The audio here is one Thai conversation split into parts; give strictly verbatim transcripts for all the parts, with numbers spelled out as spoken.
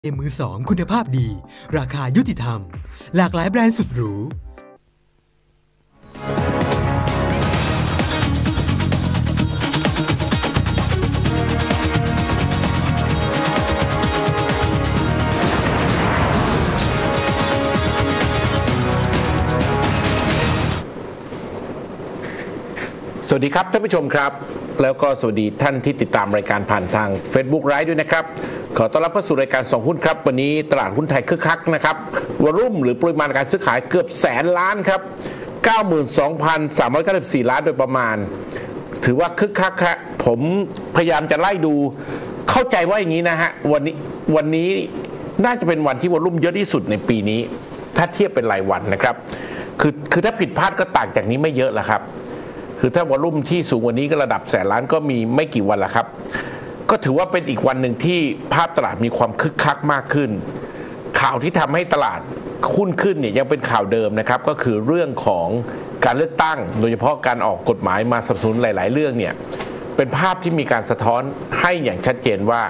เอ็มมือสองคุณภาพดีราคายุติธรรมหลากหลายแบรนด์สุดหรูสวัสดีครับท่านผู้ชมครับแล้วก็สวัสดีท่านที่ติดตามรายการผ่านทาง Facebook Live ด้วยนะครับขอต้อนรับเข้าสู่รายการสองหุ้นครับวันนี้ตลาดหุ้นไทยคึกคักนะครับวอลุ่มหรือปริมาณการซื้อขายเกือบแสนล้านครับ เก้าหมื่นสองพันสามร้อยเก้าสิบสี่ ล้านโดยประมาณถือว่าคึกคักครับผมพยายามจะไล่ดูเข้าใจว่าอย่างนี้นะฮะวันนี้วันนี้น่าจะเป็นวันที่วอลุ่มเยอะที่สุดในปีนี้ถ้าเทียบเป็นรายวันนะครับคือคือถ้าผิดพลาดก็ต่างจากนี้ไม่เยอะละครับคือถ้าวอลุ่มที่สูงกว่านี้ก็ระดับแสนล้านก็มีไม่กี่วันละครับก็ถือว่าเป็นอีกวันหนึ่งที่ภาพตลาดมีความคึกคักมากขึ้นข่าวที่ทำให้ตลาดหุ้นขึ้นเนี่ยยังเป็นข่าวเดิมนะครับก็คือเรื่องของการเลือกตั้งโดยเฉพาะการออกกฎหมายมาสนับสนุนหลายๆเรื่องเนี่ยเป็นภาพที่มีการสะท้อนให้อย่างชัดเจนว่า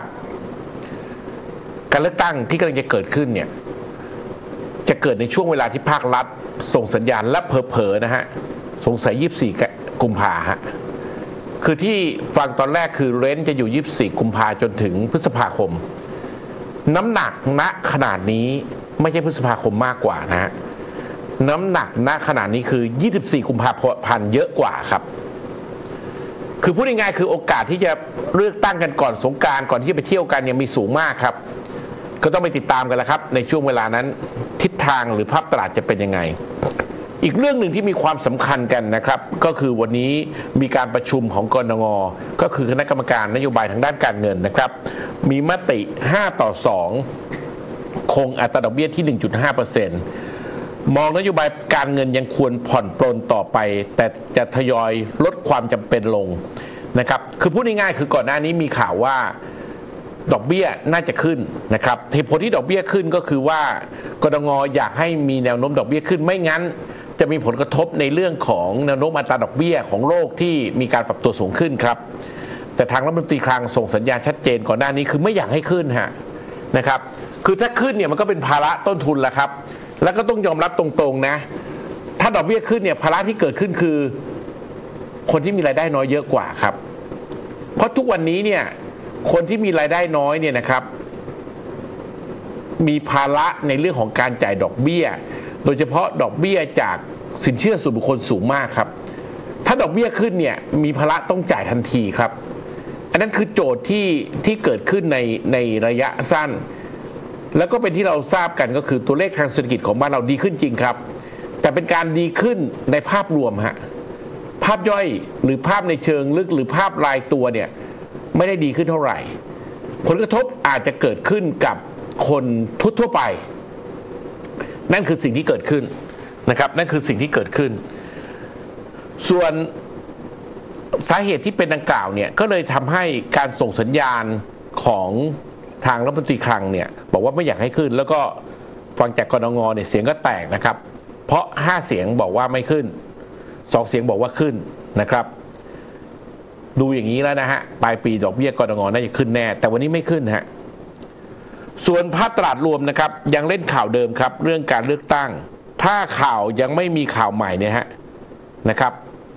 การเลือกตั้งที่กำลังจะเกิดขึ้นเนี่ยจะเกิดในช่วงเวลาที่ภาครัฐส่งสัญญาณและเผลอๆนะฮะสงสัยยี่สิบสี่กุมภาฮะคือที่ฟังตอนแรกคือเรนจ์จะอยู่ยี่สิบสี่กุมภาจนถึงพฤษภาคมน้ำหนักณขนาดนี้ไม่ใช่พฤษภาคมมากกว่านะฮะน้ำหนักณขนาดนี้คือยี่สิบสี่กุมภาพันธ์เยอะกว่าครับคือพูดง่ายๆคือโอกาสที่จะเลือกตั้งกันก่อนสงกรานต์ก่อนที่จะไปเที่ยวกันยังมีสูงมากครับก็ต้องไปติดตามกันแล้วครับในช่วงเวลานั้นทิศทางหรือภาพตลาดจะเป็นยังไงอีกเรื่องหนึ่งที่มีความสำคัญกันนะครับก็คือวันนี้มีการประชุมของกนง.ก็คือคณะกรรมการนโยบายทางด้านการเงินนะครับมีมติห้าต่อสองคงอัตราดอกเบี้ยที่ หนึ่งจุดห้าเปอร์เซ็นต์ มองนโยบายการเงินยังควรผ่อนปรนต่อไปแต่จะทยอยลดความจำเป็นลงนะครับคือพูดง่ายๆคือก่อนหน้านี้มีข่าวว่าดอกเบี้ยน่าจะขึ้นนะครับเหตุผลที่ดอกเบี้ยขึ้นก็คือว่ากนง.อยากให้มีแนวโน้มดอกเบี้ยขึ้นไม่งั้นจะมีผลกระทบในเรื่องของแนวโน้มอัตราดอกเบี้ยของโลกที่มีการปรับตัวสูงขึ้นครับแต่ทางรัฐมนตรีคลังส่งสัญญาณชัดเจนก่อนหน้านี้คือไม่อยากให้ขึ้นฮะนะครับคือถ้าขึ้นเนี่ยมันก็เป็นภาระต้นทุนแหละครับแล้วก็ต้องยอมรับตรงๆนะถ้าดอกเบี้ยขึ้นเนี่ยภาระที่เกิดขึ้นคือคนที่มีรายได้น้อยเยอะกว่าครับเพราะทุกวันนี้เนี่ยคนที่มีรายได้น้อยเนี่ยนะครับมีภาระในเรื่องของการจ่ายดอกเบี้ยโดยเฉพาะดอกเบี้ยจากสินเชื่อส่วนบุคคลสูงมากครับถ้าดอกเบี้ยขึ้นเนี่ยมีภาระต้องจ่ายทันทีครับอันนั้นคือโจทย์ที่ที่เกิดขึ้นในในระยะสั้นแล้วก็เป็นที่เราทราบกันก็คือตัวเลขทางเศรษฐกิจของบ้านเราดีขึ้นจริงครับแต่เป็นการดีขึ้นในภาพรวมฮะภาพย่อยหรือภาพในเชิงลึกหรือภาพรายตัวเนี่ยไม่ได้ดีขึ้นเท่าไหร่ผลกระทบอาจจะเกิดขึ้นกับคนทั่วๆไปนั่นคือสิ่งที่เกิดขึ้นนะครับนั่นคือสิ่งที่เกิดขึ้นส่วนสาเหตุที่เป็นดังกล่าวเนี่ยก็เลยทำให้การส่งสัญญาณของทางรัฐมนตรีคลังเนี่ยบอกว่าไม่อยากให้ขึ้นแล้วก็ฟังจากกนง.เนี่ยเสียงก็แตกนะครับเพราะห้าเสียงบอกว่าไม่ขึ้นสองเสียงบอกว่าขึ้นนะครับดูอย่างนี้แล้วนะฮะปลายปีดอกเบี้ยกนง.น่าจะขึ้นแน่แต่วันนี้ไม่ขึ้นฮะส่วนภาพตลาดรวมนะครับยังเล่นข่าวเดิมครับเรื่องการเลือกตั้งถ้าข่าวยังไม่มีข่าวใหม่เนี่ยฮะนะครับ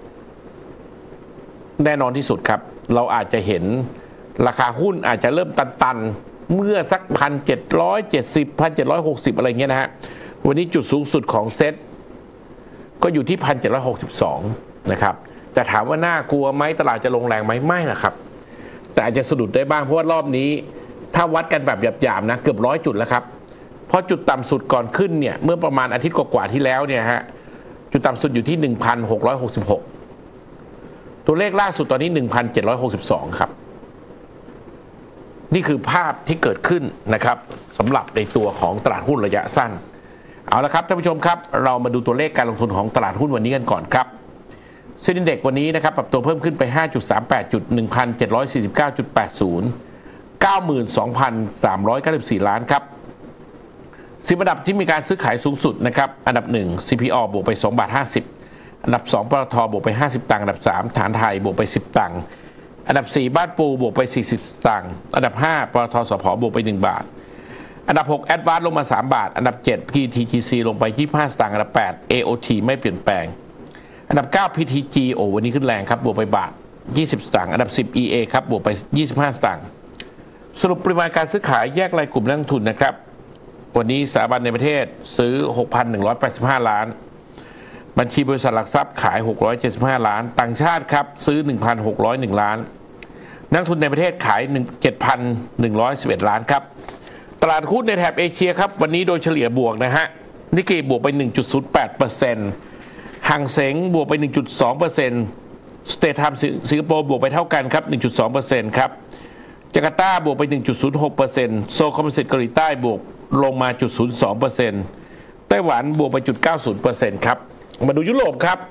แน่นอนที่สุดครับเราอาจจะเห็นราคาหุ้นอาจจะเริ่มตันๆเมื่อสักพันเจ็ดร้อยเจ็ดสิบพันเจ็ดร้อยหกสิบอะไรเงี้ยนะฮะวันนี้จุดสูงสุดของเซ็ตก็อยู่ที่พันเจ็ดร้อยหกสิบสองนะครับแต่ถามว่าน่ากลัวไหมตลาดจะลงแรงไหมไม่ล่ะครับแต่อาจจะสะดุดได้บ้างเพราะว่ารอบนี้ถ้าวัดกันแบบหยาบๆนะเกือบร้อยจุดแล้วครับเพราะจุดต่ำสุดก่อนขึ้นเนี่ยเมื่อประมาณอาทิตย์กว่าๆที่แล้วเนี่ยฮะจุดต่ำสุดอยู่ที่ หนึ่งพันหกร้อยหกสิบหก ตัวเลขล่าสุดตอนนี้ หนึ่งพันเจ็ดร้อยหกสิบสอง ครับนี่คือภาพที่เกิดขึ้นนะครับสำหรับในตัวของตลาดหุ้นระยะสั้นเอาละครับท่านผู้ชมครับเรามาดูตัวเลขการลงทุนของตลาดหุ้นวันนี้กันก่อนครับเซ็นดินเด็กวันนี้นะครับปรับตัวเพิ่มขึ้นไป ห้าจุดสามแปด จุด หนึ่งพันเจ็ดร้อยสี่สิบเก้าจุดแปดศูนย์เก้าหมื่นสองพันสามร้อยเก้าสิบสี่ ล้านครับสิบอันดับที่มีการซื้อขายสูงสุดนะครับอันดับหนึ่ง ซี พี อ บวกไปสองบาทห้าสิบอันดับสองปตท.บวกไปห้าสิบตังค์อันดับสามฐานไทยบวกไปสิบตังค์อันดับสี่บ้านปูบวกไปสี่สิบตังค์อันดับห้าปตท.สผ.บวกไปหนึ่งบาทอันดับหก Advance ลงมาสามบาทอันดับเจ็ด พี ที จี ซี ลงไปยี่สิบห้าสตางค์อันดับแปด เอ โอ ที ไม่เปลี่ยนแปลงอันดับเก้า พี ที จี โอ้วันนี้ขึ้นแรงครับบวกไปบาทยี่สิบสตางค์อันดับสิบ อี เอ ครับบวกไปยี่สิบห้าสตางค์สรุปปริมาณการซื้อขายแยกรายกลุ่มนักลงทุนนะครับวันนี้สถาบันในประเทศซื้อ หกพันหนึ่งร้อยแปดสิบห้า ล้านบัญชีบริษัทหลักทรัพย์ขายหกร้อยเจ็ดสิบห้าล้านต่างชาติครับซื้อ หนึ่งพันหกร้อยเอ็ด ล้านนักทุนในประเทศขาย เจ็ดพันหนึ่งร้อยสิบเอ็ด ล้านครับตลาดหุ้นในแถบเอเชียครับวันนี้โดยเฉลี่ยบวกนะฮะนิกเกอิบวกไป หนึ่งจุดศูนย์แปดเปอร์เซ็นต์ หังเส็งบวกไป หนึ่งจุดสองเปอร์เซ็นต์ สเตทไทม์สิงคโปร์บวกไปเท่ากันครับ หนึ่งจุดสองเปอร์เซ็นต์ ครับจาการ์ตาบวกไป หนึ่งจุดศูนย์หกเปอร์เซ็นต์ โซลคอมโพสิตเกาหลีใต้บวกลงมา ศูนย์จุดศูนย์สองเปอร์เซ็นต์ ไต้หวันบวกไป ศูนย์จุดเก้าศูนย์เปอร์เซ็นต์ ครับมาดูยุโรปครับ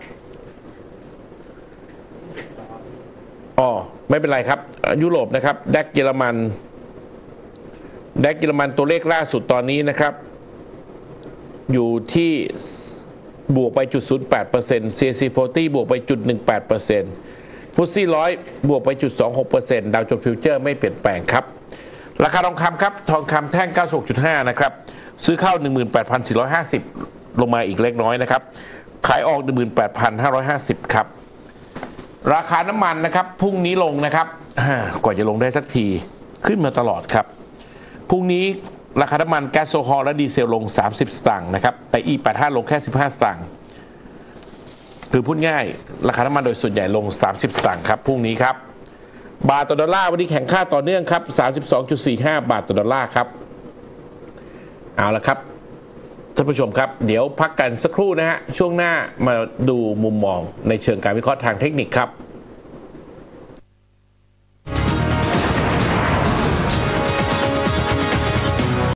อ๋อไม่เป็นไรครับยุโรปนะครับแดกเยอรมันแดกเยอรมันตัวเลขล่าสุดตอนนี้นะครับอยู่ที่บวกไป ศูนย์จุดศูนย์แปดเปอร์เซ็นต์ ซี เอ ซี สี่สิบบวกไป ศูนย์จุดหนึ่งแปดเปอร์เซ็นต์ ฟุตซี่ร้อยบวกไป ศูนย์จุดสองหกเปอร์เซ็นต์ ดาวโจนส์ฟิวเจอร์ไม่เปลี่ยนแปลงครับราคาทองคำครับทองคำแท่ง เก้าสิบหกจุดห้า นะครับซื้อเข้า หนึ่งหมื่นแปดพันสี่ร้อยห้าสิบ ลงมาอีกเล็กน้อยนะครับขายออก หนึ่งหมื่นแปดพันห้าร้อยห้าสิบ ครับราคาน้ำมันนะครับพรุ่งนี้ลงนะครับกว่าจะลงได้สักทีขึ้นมาตลอดครับพรุ่งนี้ราคาน้ำมันแก๊สโซฮอลและดีเซลลงสามสิบสตางค์นะครับแต่ อี แปดสิบห้า ลงแค่สิบห้าสตางค์คือพูดง่ายราคาน้ำมันโดยส่วนใหญ่ลงสามสิบสตางค์ครับพรุ่งนี้ครับบาทต่อดอลลาร์วันนี้แข็งค่าต่อเนื่องครับ สามสิบสองจุดสี่ห้า บาทต่อดอลลาร์ครับเอาละครับท่านผู้ชมครับเดี๋ยวพักกันสักครู่นะฮะช่วงหน้ามาดูมุมมองในเชิงการวิเคราะห์ทางเทคนิคครับ